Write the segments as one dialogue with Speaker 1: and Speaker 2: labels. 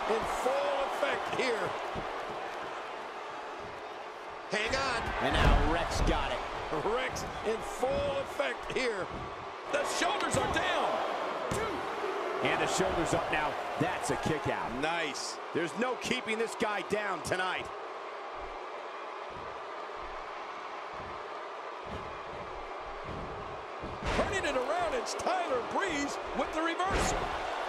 Speaker 1: in full effect here.
Speaker 2: Hang on.
Speaker 3: And now Rex got it.
Speaker 1: Rex in full effect here. The shoulders are down.
Speaker 3: And the shoulders up now. That's a kick out.
Speaker 1: Nice.
Speaker 3: There's no keeping this guy down tonight.
Speaker 1: Turning it around, it's Tyler Breeze with the reversal.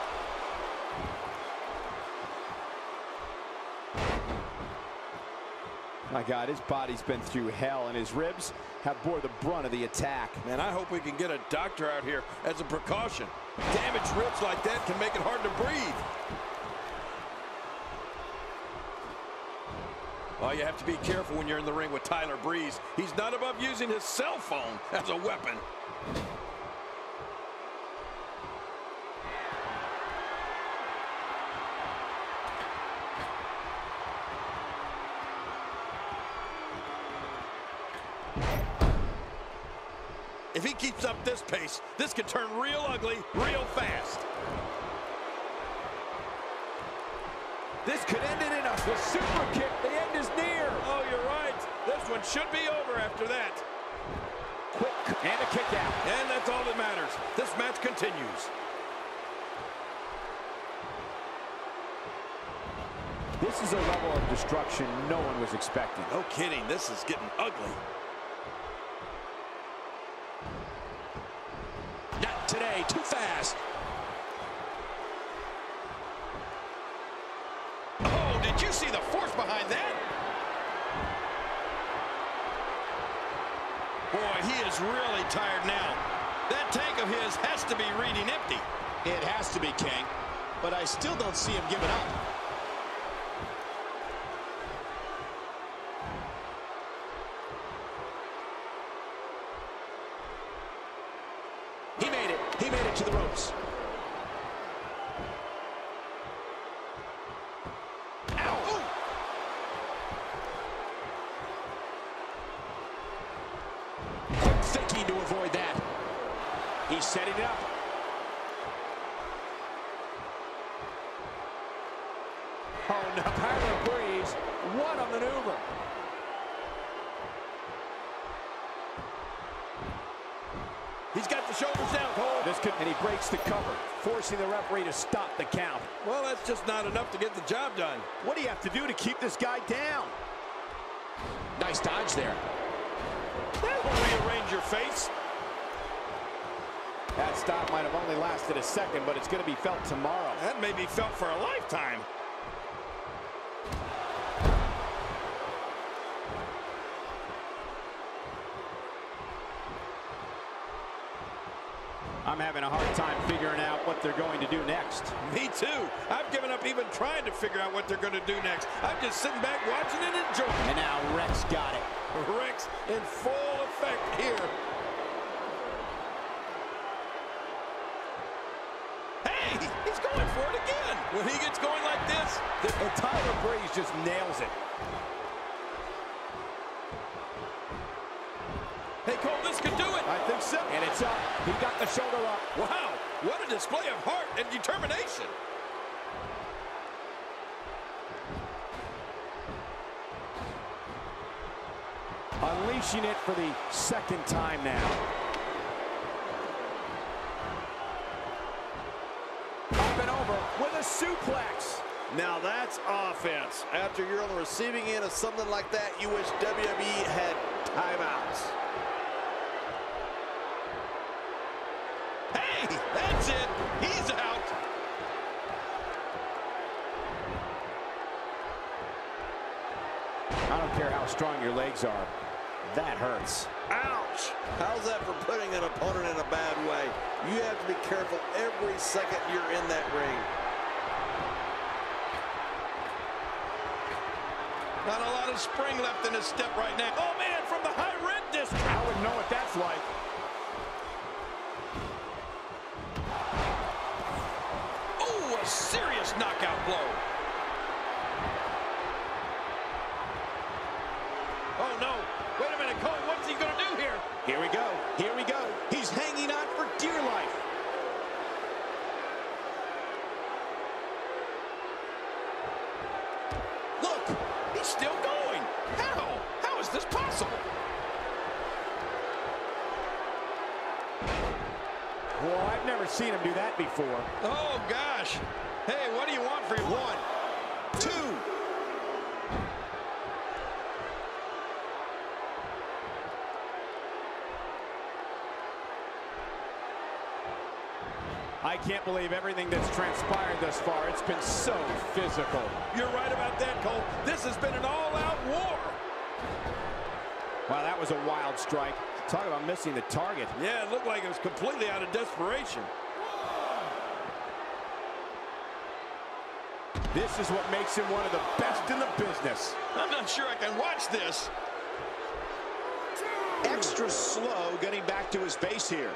Speaker 3: My God, his body's been through hell, and his ribs have bore the brunt of the attack.
Speaker 1: Man, I hope we can get a doctor out here as a precaution. Damaged ribs like that can make it hard to breathe. Oh, you have to be careful when you're in the ring with Tyler Breeze. He's not above using his cell phone as a weapon. If he keeps up this pace, this could turn real ugly real fast.
Speaker 3: This could end it in a super kick. The end is near.
Speaker 1: Oh, you're right. This one should be over after that.
Speaker 3: Quick, and a kick out.
Speaker 1: And that's all that matters. This match continues.
Speaker 3: This is a level of destruction no one was expecting.
Speaker 1: No kidding. This is getting ugly.
Speaker 2: Not today. Too fast.
Speaker 1: Oh, did you see the force behind that? Boy, he is really tired now. That tank of his has to be reading empty.
Speaker 2: It has to be, King. But I still don't see him giving up. He made it. He made it to the ropes. Ow. Ooh. Quick thinking to avoid that. He's setting it up.
Speaker 3: Oh, no. Tyler Breeze, what a maneuver.
Speaker 1: He's got the shoulders down, Cole.
Speaker 3: This could, and he breaks the cover, forcing the referee to stop the count.
Speaker 1: Well, that's just not enough to get the job done.
Speaker 3: What do you have to do to keep this guy down?
Speaker 2: Nice dodge there.
Speaker 1: That'll rearrange your face.
Speaker 3: That stop might have only lasted a second, but it's going to be felt tomorrow.
Speaker 1: That may be felt for a lifetime.
Speaker 3: I'm having a hard time figuring out what they're going to do next.
Speaker 1: Me too. I've given up even trying to figure out what they're going to do next. I'm just sitting back watching and enjoying.
Speaker 3: And now Rex got it.
Speaker 1: Rex in full effect here. Hey, he's going for it again. When he gets going like this,
Speaker 3: Tyler Breeze just nails it.
Speaker 1: hey, Cole, this could do it.
Speaker 3: I think so. And it's up. He got the shoulder up.
Speaker 1: Wow, what a display of heart and determination.
Speaker 3: Unleashing it for the second time now. Up and over with a suplex.
Speaker 4: Now that's offense. After you're on the receiving end of something like that, you wish WWE had timeouts.
Speaker 1: Hey, that's it. He's out.
Speaker 3: I don't care how strong your legs are. That hurts.
Speaker 4: Ouch! How's that for putting an opponent in a bad way? You have to be careful every second you're in that ring.
Speaker 1: Not a lot of spring left in his step right now. Oh, man, from the high red district.
Speaker 3: I wouldn't know what that's like.
Speaker 1: Oh, a serious knockout blow. Oh, no. Wait a minute, Cole. What's he going to do here?
Speaker 2: Here we go. Here we go. He's hanging on for dear life. It's still going. How? How is this possible?
Speaker 3: Well, I've never seen him do that before.
Speaker 2: Oh, gosh. Hey, what do you want for your 1, 2?
Speaker 3: I can't believe everything that's transpired thus far. It's been so physical.
Speaker 1: You're right about that, Cole. This has been an all-out war.
Speaker 3: Wow, that was a wild strike. Talk about missing the target.
Speaker 1: Yeah, it looked like it was completely out of desperation.
Speaker 3: This is what makes him one of the best in the business.
Speaker 2: I'm not sure I can watch this.
Speaker 5: Extra slow getting back to his base here.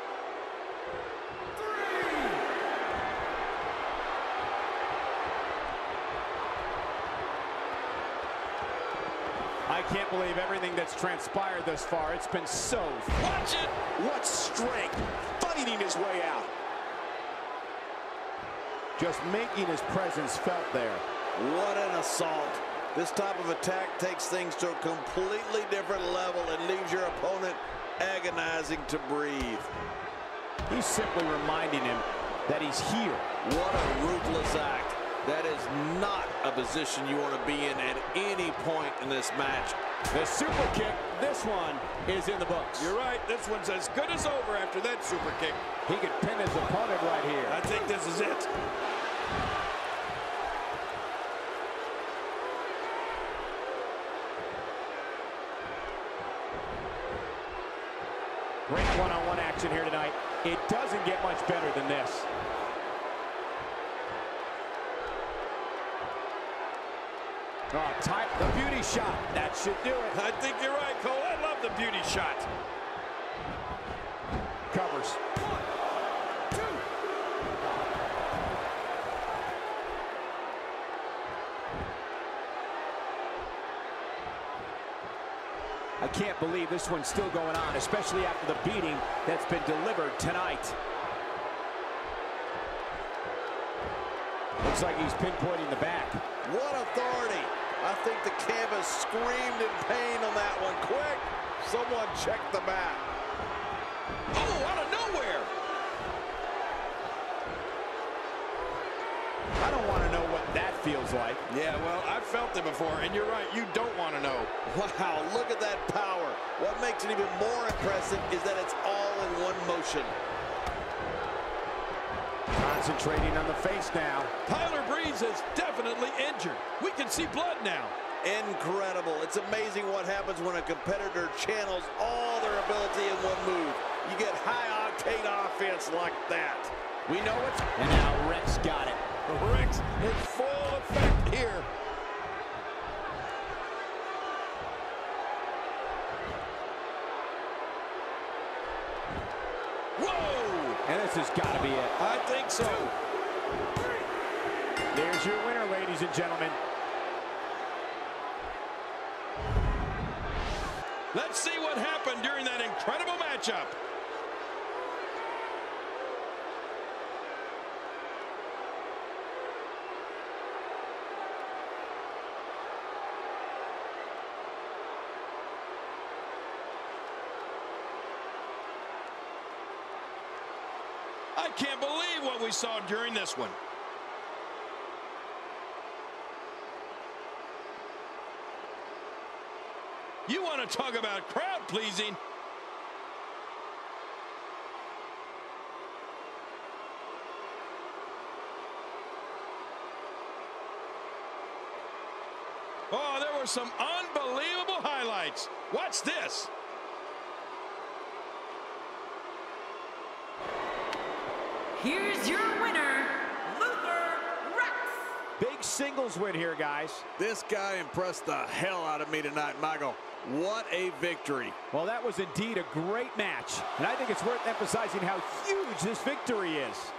Speaker 3: I can't believe everything that's transpired thus far. It's been so...
Speaker 2: Watch it!
Speaker 5: What strength, fighting his way out.
Speaker 3: Just making his presence felt there.
Speaker 4: What an assault. This type of attack takes things to a completely different level and leaves your opponent agonizing to breathe.
Speaker 3: He's simply reminding him that he's here.
Speaker 4: What a ruthless act. That is not a position you want to be in at any point in this match.
Speaker 3: The super kick, this one is in the books.
Speaker 1: You're right. This one's as good as over after that super kick.
Speaker 3: He could pin his opponent right here.
Speaker 1: I think this is it.
Speaker 3: Great one-on-one action here tonight. It doesn't get much better than this. Oh, type the beauty shot. That should do it.
Speaker 1: I think you're right, Cole. I love the beauty shot.
Speaker 3: Covers.
Speaker 1: 1, 2.
Speaker 3: I can't believe this one's still going on, especially after the beating that's been delivered tonight. Looks like he's pinpointing the back.
Speaker 4: What authority. I think the canvas screamed in pain on that one. Quick, someone check the back.
Speaker 2: Oh, out of nowhere!
Speaker 3: I don't want to know what that feels like.
Speaker 1: Yeah, well, I've felt it before, and you're right. You don't want to know.
Speaker 4: Wow, look at that power. What makes it even more impressive is that it's all in one motion.
Speaker 3: Concentrating on the face now.
Speaker 1: Tyler Breeze is definitely injured. We can see blood now.
Speaker 4: Incredible. It's amazing what happens when a competitor channels all their ability in one move. You get high-octane offense like that.
Speaker 3: We know it, and now Rex got it.
Speaker 1: Rex in full effect here. Whoa!
Speaker 3: And this has got to be it.
Speaker 1: I think so.
Speaker 3: There's your winner, ladies and gentlemen.
Speaker 1: Let's see what happened during that incredible matchup. I can't believe what we saw during this one. You want to talk about crowd pleasing? Oh, there were some unbelievable highlights. Watch this.
Speaker 6: Here's your winner, Luther Rex.
Speaker 3: Big singles win here, guys.
Speaker 4: This guy impressed the hell out of me tonight, Michael. What a victory.
Speaker 3: Well, that was indeed a great match, and I think it's worth emphasizing how huge this victory is.